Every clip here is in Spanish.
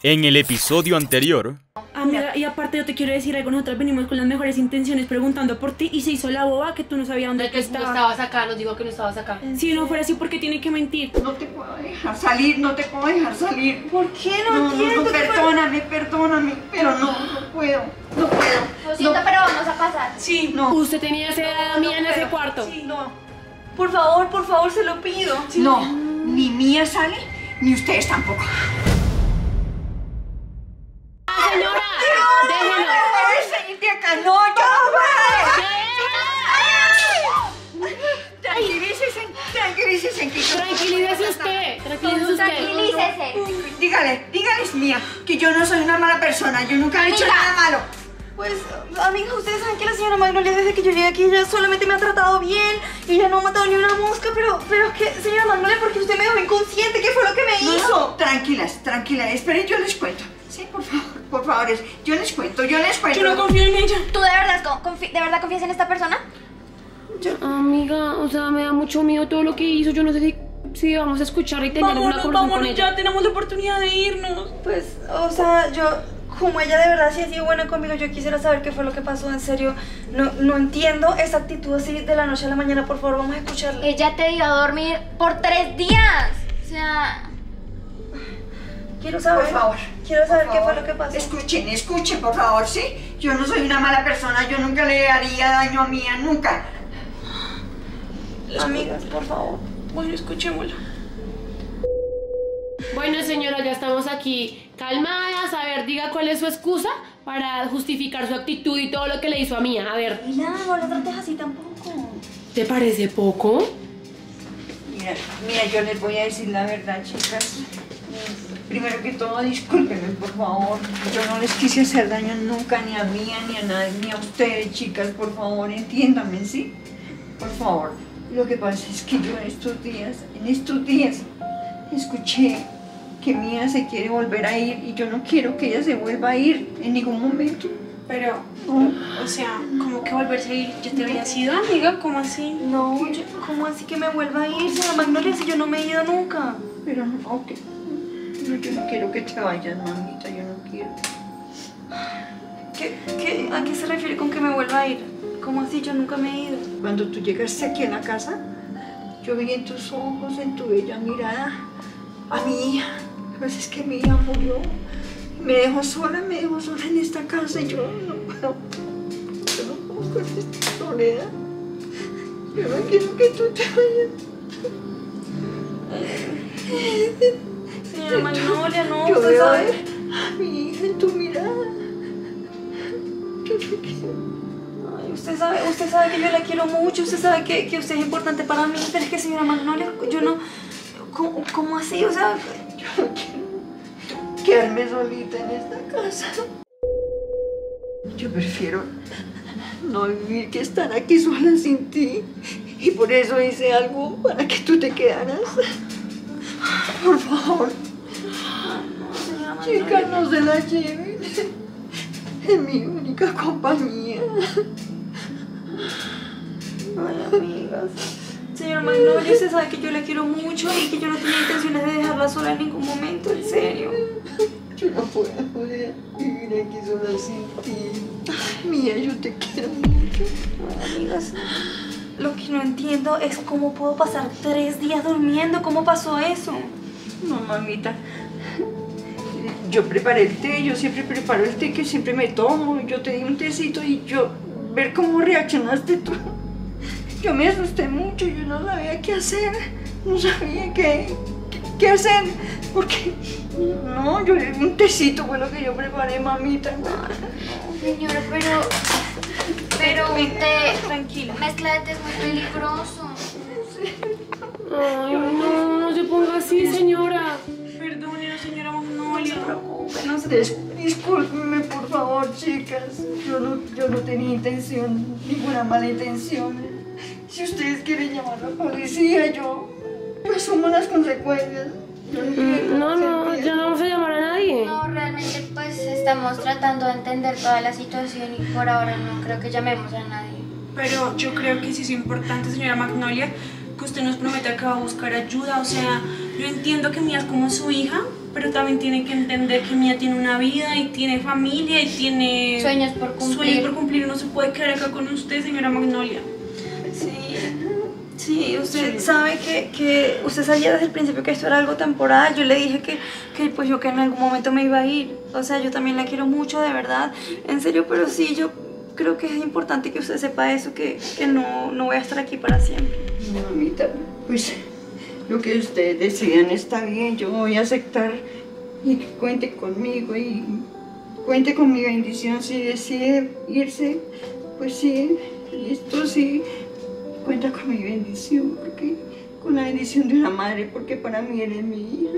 En el episodio anterior... Amiga, y aparte yo te quiero decir algo, nosotros venimos con las mejores intenciones preguntando por ti y se hizo la boba que tú no sabías dónde estabas. No estabas acá, nos dijo que no estabas acá. Si no fuera así, ¿por qué tiene que mentir? No te puedo dejar salir, no te puedo dejar salir. ¿Por qué? No entiendo. Perdóname, pero no puedo. Lo siento, pero vamos a pasar. Sí, No. Usted tenía esa edad mía en ese cuarto. Sí, no. Por favor, se lo pido. Sí. No, ni Mía sale, ni ustedes tampoco. Señora, déjelo. No puedes irte acá, no, yo no puedo. Tranquilícese, Tranquilícese usted. Tranquilícese. Dígales, Mía, que yo no soy una mala persona, yo nunca he hecho Amiga. nada malo. Pues, amiga, ustedes saben que la señora Magnolia desde que yo llegué aquí ella solamente me ha tratado bien y ella no ha matado ni una mosca, pero es que, señora Magnolia, porque usted me dejó inconsciente, ¿qué fue lo que me hizo? No, tranquilas, esperen, yo les cuento. Sí, por favor, yo les cuento. Yo no confío en ella. ¿Tú de verdad confías en esta persona? Amiga, o sea, me da mucho miedo todo lo que hizo. Yo no sé si vamos a escuchar y tener una conversación con ella. Ya tenemos la oportunidad de irnos. Pues, o sea, como ella de verdad sí ha sido buena conmigo, yo quisiera saber qué fue lo que pasó, en serio. No entiendo esa actitud así de la noche a la mañana, por favor, vamos a escucharla. Ella te dio a dormir por 3 días. O sea... Quiero saber, Por favor, qué fue lo que pasó. Escuchen, por favor, ¿sí? Yo no soy una mala persona, yo nunca le haría daño a Mía, nunca. Amigas, por favor. Bueno, escuchémoslo. Bueno, señora, ya estamos aquí calmadas. A ver, diga cuál es su excusa para justificar su actitud y todo lo que le hizo a Mía. A ver. Mira, no la trates así tampoco. ¿Te parece poco? Mira, yo les voy a decir la verdad, chicas. Primero que todo, discúlpenme, por favor. Yo no les quise hacer daño nunca, ni a Mía, ni a nadie, ni a ustedes, chicas. Por favor, entiéndanme, ¿sí? Por favor. Lo que pasa es que yo en estos días, escuché que Mía se quiere volver a ir y yo no quiero que ella se vuelva a ir en ningún momento. Pero, o sea, ¿cómo que volverse a ir? ¿Ya te había sido, amiga? ¿Cómo así? No, ¿cómo así que me vuelva a ir, señora Magnolia, si yo no me he ido nunca? Pero no, ok. No, yo no quiero que te vayas, mamita, yo no quiero. ¿A qué se refiere con que me vuelva a ir? ¿Cómo así? Yo nunca me he ido. Cuando tú llegaste aquí a la casa, yo vi en tus ojos, en tu bella mirada, a mi hija. Pues es que mi hija murió. Me dejó sola en esta casa y yo no puedo con esta soledad. Yo no quiero que tú te vayas. Señora Magnolia, no, Yo usted veo sabe. a mi hija en tu mirada. Yo te quiero. Ay, usted sabe que yo la quiero mucho, usted sabe que usted es importante para mí, pero es que, señora Magnolia, yo no... ¿Cómo así? O sea... Yo no quiero quedarme solita en esta casa. Yo prefiero no vivir que estar aquí sola sin ti. Y por eso hice algo para que tú te quedaras. Por favor. Chicas, no se la lleven. Es mi única compañía. Ay, amigas. Señora Magnolia, usted sabe que yo la quiero mucho y que yo no tenía intenciones de dejarla sola en ningún momento, en serio. Yo no puedo vivir aquí sola sin ti. Mía, yo te quiero mucho. Ay, amigas, lo que no entiendo es cómo puedo pasar 3 días durmiendo. ¿Cómo pasó eso? No, mamita. Yo preparé el té, yo siempre preparo el té que siempre me tomo. Yo te di un tecito y ver cómo reaccionaste tú. Yo me asusté mucho, yo no sabía qué hacer. No sabía qué hacer. Porque, no, un tecito fue lo que yo preparé, mamita. Señora, pero un té Tranquila. mezcla de té es muy peligroso. Ay, no se ponga así, señora. Perdónenos, señora Magnolia. No se preocupe. Discúlpenme, por favor, chicas. Yo no tenía intención, ninguna mala intención. Si ustedes quieren llamar a la policía, yo asumo las consecuencias. No, ya no vamos a llamar a nadie. No, realmente pues estamos tratando de entender toda la situación y por ahora no creo que llamemos a nadie. Pero yo creo que sí es importante, señora Magnolia, que usted nos prometa que va a buscar ayuda. O sea, yo entiendo que Mía es como su hija, pero también tiene que entender que Mía tiene una vida y tiene familia y tiene Sueños por cumplir. Sueños por cumplir. No se puede quedar acá con usted, señora Magnolia. Sí, usted sabe que usted sabía desde el principio que esto era algo temporal. Yo le dije que pues yo que en algún momento me iba a ir. O sea, yo también la quiero mucho, de verdad, en serio, pero sí, yo creo que es importante que usted sepa eso, que no voy a estar aquí para siempre. Mamita, pues lo que ustedes decidan está bien, yo voy a aceptar y que cuente conmigo y cuente con mi bendición. Si decide irse, pues sí, listo, sí, cuenta con mi bendición, porque con la bendición de una madre, porque para mí eres mi hija.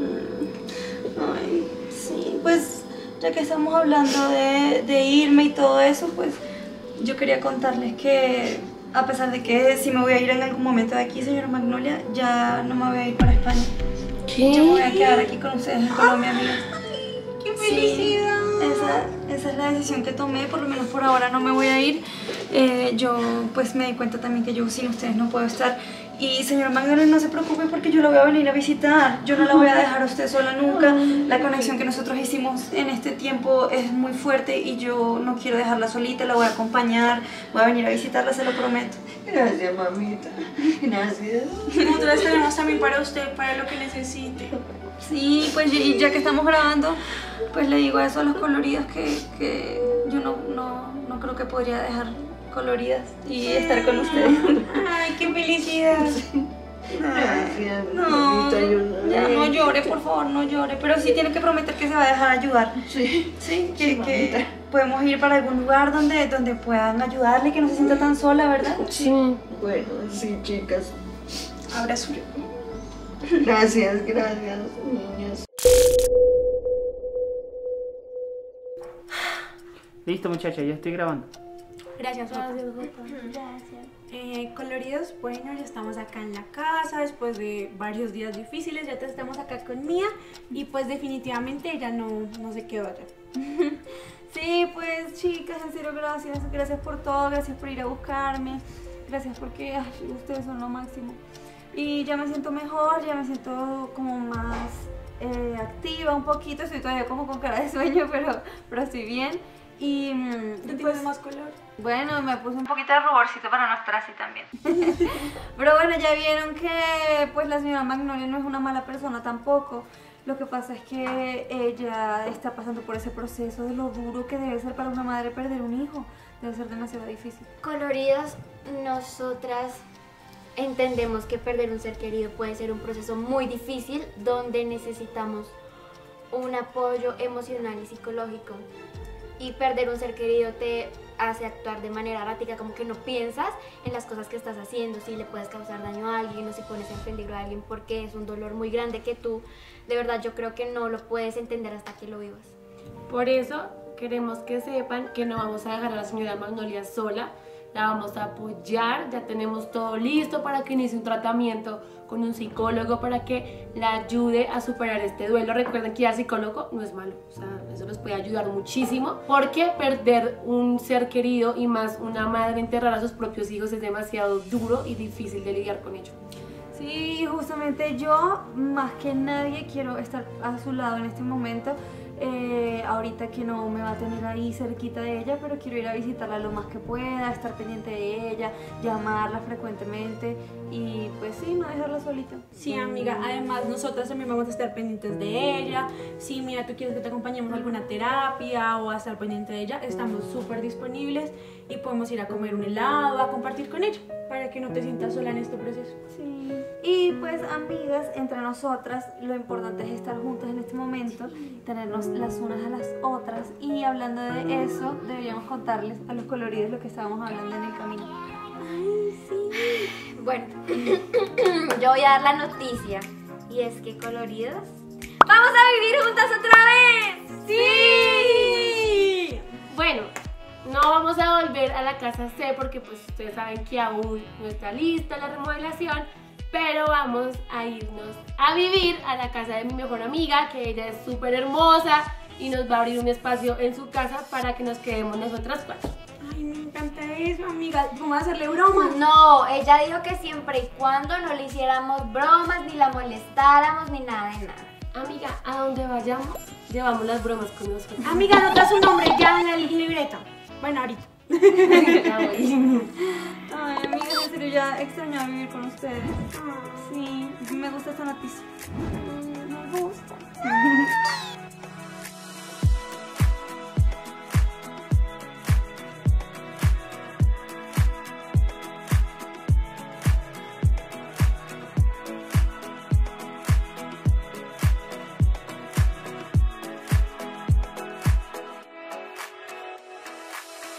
Ay, sí, pues ya que estamos hablando de irme y todo eso, pues yo quería contarles que a pesar de que si me voy a ir en algún momento de aquí, señora Magnolia, ya no me voy a ir para España. ¿Qué? Yo me voy a quedar aquí con ustedes en Colombia, amigas. ¡Qué felicidad! Sí, esa es la decisión que tomé, por lo menos por ahora no me voy a ir. Yo pues me di cuenta también que yo sin ustedes no puedo estar. Y señora Magnolia, no se preocupe porque yo la voy a venir a visitar. Yo no la voy a dejar a usted sola nunca. La conexión que nosotros hicimos en este tiempo es muy fuerte y yo no quiero dejarla solita, la voy a acompañar. Voy a venir a visitarla, se lo prometo. Gracias, mamita. Gracias. Nosotros estaremos también para usted, para lo que necesite. Sí, pues y ya que estamos grabando, pues le digo eso a los coloridos que yo no creo que podría dejar coloridas y estar con ustedes. ¡Ay, qué felicidad! Gracias, No, mamita. ya no llore, por favor, no llore. Pero sí tiene que prometer que se va a dejar ayudar. Sí. Sí, Sí, que mamita. podemos ir para algún lugar donde puedan ayudarle, que no se sienta tan sola, ¿verdad? Sí. Bueno, sí, chicas. Abrazo. Gracias, niñas. Listo, muchacha, ya estoy grabando. Gracias, Jota. Coloridos, bueno, ya estamos acá en la casa después de varios días difíciles, ya estamos acá con Mía y pues definitivamente ella no se quedó allá. Sí, pues chicas, en serio, gracias por todo, gracias por ir a buscarme, gracias porque ustedes son lo máximo. Y ya me siento mejor, ya me siento como más activa un poquito, estoy todavía como con cara de sueño, pero estoy bien. Y ¿Te pues, tienes más color? bueno, me puse un poquito de ruborcito para no estar así también. Pero bueno, ya vieron que pues la señora Magnolia no es una mala persona tampoco. Lo que pasa es que ella está pasando por ese proceso de lo duro que debe ser para una madre perder un hijo. Debe ser demasiado difícil. Coloridos, nosotras entendemos que perder un ser querido puede ser un proceso muy difícil donde necesitamos un apoyo emocional y psicológico. Y perder un ser querido te hace actuar de manera errática, como que no piensas en las cosas que estás haciendo, si le puedes causar daño a alguien o si pones en peligro a alguien, porque es un dolor muy grande que tú, de verdad, yo creo que no lo puedes entender hasta que lo vivas. Por eso queremos que sepan que no vamos a dejar a la señora Magnolia sola, la vamos a apoyar, ya tenemos todo listo para que inicie un tratamiento con un psicólogo para que la ayude a superar este duelo. Recuerden que ir al psicólogo no es malo, o sea, eso les puede ayudar muchísimo, porque perder un ser querido y más una madre enterrar a sus propios hijos es demasiado duro y difícil de lidiar con ello. Sí, justamente yo, más que nadie, quiero estar a su lado en este momento. Ahorita que no me va a tener ahí cerquita de ella, pero quiero ir a visitarla lo más que pueda, estar pendiente de ella, llamarla frecuentemente y pues sí, no dejarla solita. Sí, amiga, además nosotras también vamos a estar pendientes de ella. Si, mira, tú quieres que te acompañemos a alguna terapia o a estar pendiente de ella, estamos súper disponibles y podemos ir a comer un helado, a compartir con ella, para que no te sientas sola en este proceso. Sí. Y pues, amigas, entre nosotras lo importante es estar juntas en este momento, tenernos las unas a las otras. Y hablando de eso, deberíamos contarles a los coloridos lo que estábamos hablando en el camino. Ay, sí. Bueno, yo voy a dar la noticia y es que coloridos, ¡vamos a vivir juntas otra vez! ¡Sí! Bueno, no vamos a volver a la casa C porque pues ustedes saben que aún no está lista la remodelación, pero vamos a irnos a vivir a la casa de mi mejor amiga, que ella es súper hermosa y nos va a abrir un espacio en su casa para que nos quedemos nosotras cuatro. Ay, me encanta eso, amiga. ¿Cómo hacerle bromas? No, ella dijo que siempre y cuando no le hiciéramos bromas, ni la molestáramos, ni nada de nada. Amiga, a donde vayamos, llevamos las bromas con nosotros. Amiga, anota su nombre ya en la libreta. Bueno, ahorita. Ya voy. Ay, amigas, en serio, ya extrañaba vivir con ustedes. Sí, me gusta esta noticia. Me gusta.